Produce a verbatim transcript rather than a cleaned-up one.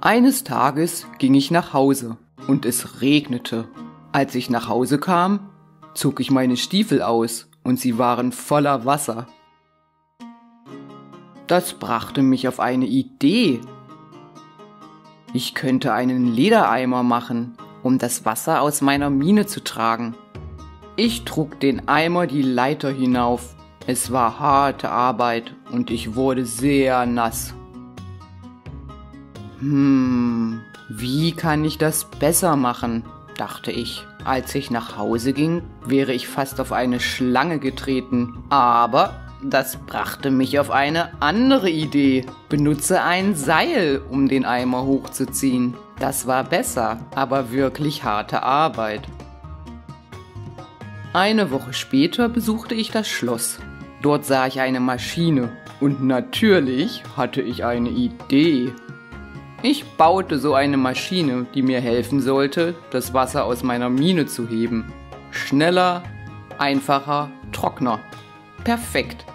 Eines Tages ging ich nach Hause und es regnete. Als ich nach Hause kam, zog ich meine Stiefel aus und sie waren voller Wasser. Das brachte mich auf eine Idee. Ich könnte einen Ledereimer machen, um das Wasser aus meiner Mine zu tragen. Ich trug den Eimer die Leiter hinauf. Es war harte Arbeit und ich wurde sehr nass. Hm, wie kann ich das besser machen, dachte ich. Als ich nach Hause ging, wäre ich fast auf eine Schlange getreten. Aber das brachte mich auf eine andere Idee. Benutze ein Seil, um den Eimer hochzuziehen. Das war besser, aber wirklich harte Arbeit. Eine Woche später besuchte ich das Schloss. Dort sah ich eine Maschine und natürlich hatte ich eine Idee. Ich baute so eine Maschine, die mir helfen sollte, das Wasser aus meiner Mine zu heben. Schneller, einfacher, trockener. Perfekt.